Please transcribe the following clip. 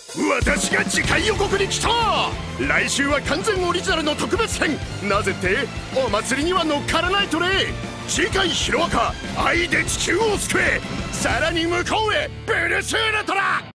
私が次回予告に来た。来週は完全オリジナルの特別編。なぜってお祭りには乗っからないとね。次回ヒロアカ愛で地球を救え、さらに向こうへブルスウルトラ。